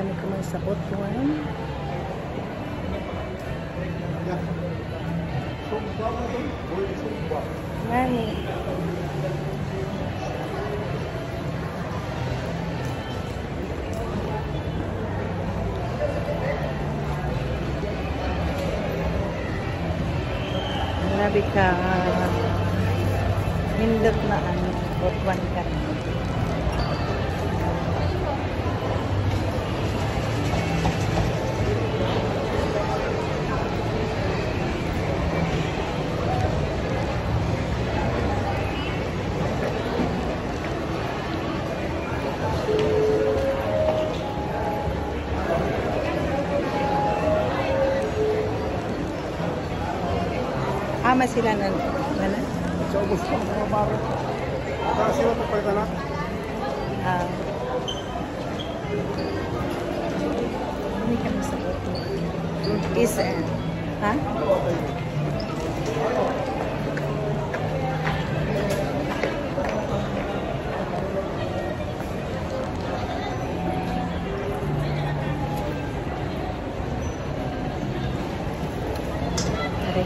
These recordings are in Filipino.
kami kumain sa Otwan. Mani. Grabe ka. Hindot na ang Otwan ka. Ama sila na wala? Sa ubos pa, mga baro. Saka sila papalitan na? Hindi kami sa Otwan. Isa. Ha? Okay.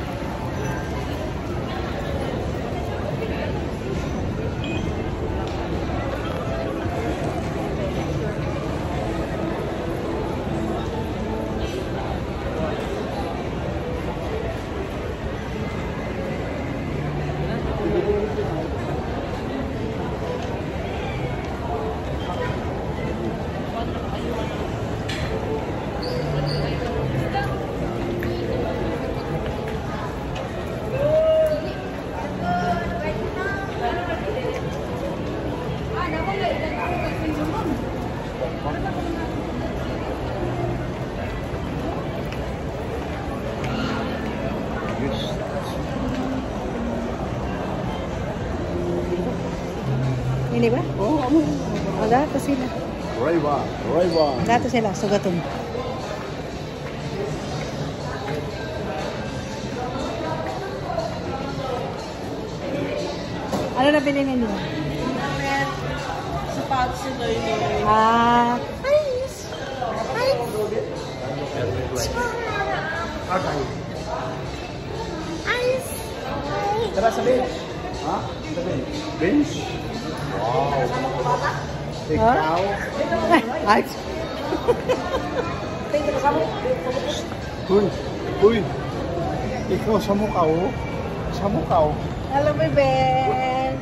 Ini ba? Oo, ano? Dato sila. Rayba. Dato sila, sugatong. Ano na bilhin ninyo? Sapatos sila yun. Ice! Okay. Ice! Tara sa bench. Ha? Sa bench. Bench? Wow. Ikaw? Ice! Uy. Ikaw sa mukha, oh. Sa mukha, oh. Hello, bebe!